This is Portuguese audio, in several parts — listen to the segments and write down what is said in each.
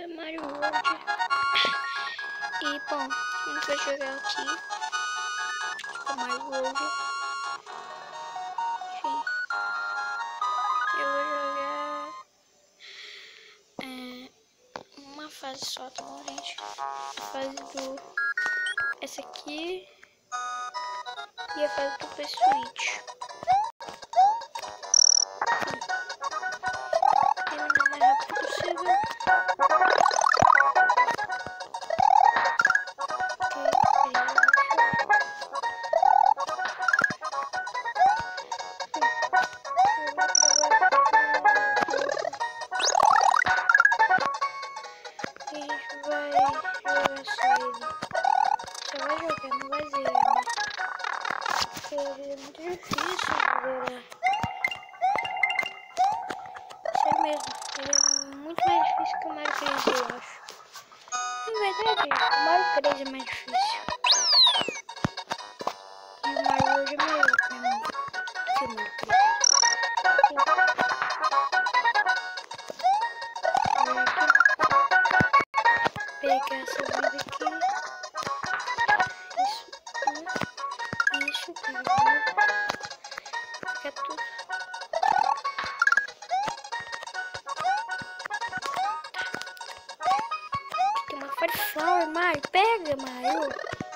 Mario World. E bom, a gente vai jogar aqui Super Mario World. Enfim, eu vou jogar uma fase só, tá bom, gente? A fase do... essa aqui e a fase do P-Switch. Terminar o mais rápido possível. É muito difícil zerar. Sério mesmo, ele é muito mais difícil que o Mario 3, eu acho. Na verdade, o Mario 3 é mais difícil. E o Mario World é melhor pra mim que o Mario 3. Pegar essa vida aqui. Isso, pegar tudo. Tem uma Fire Flower, Mario. Pega, Mario.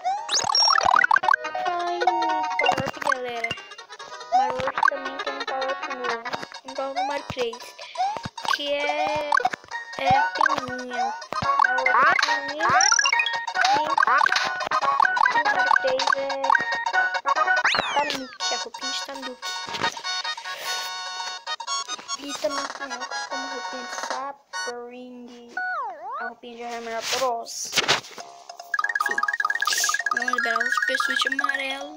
Fala em power-up, galera. Mario World também tem um power-up novo, igual no Mario 3, que é a peninha. A peninha. E o Mario 3 é Tanuki, a roupinha de Tanuki. E também tem outros como a roupinha de Sapling, a roupinha de Hammer Bros. Enfim, vamos liberar os P-Switch amarelo.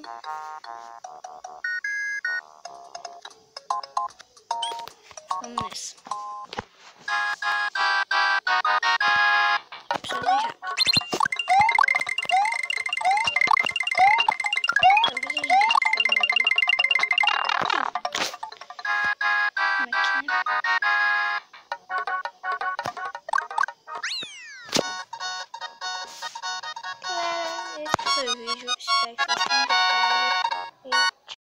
Vamos nessa. Preciso ir rápido. Talvez a gente esse foi o vídeo. Espero que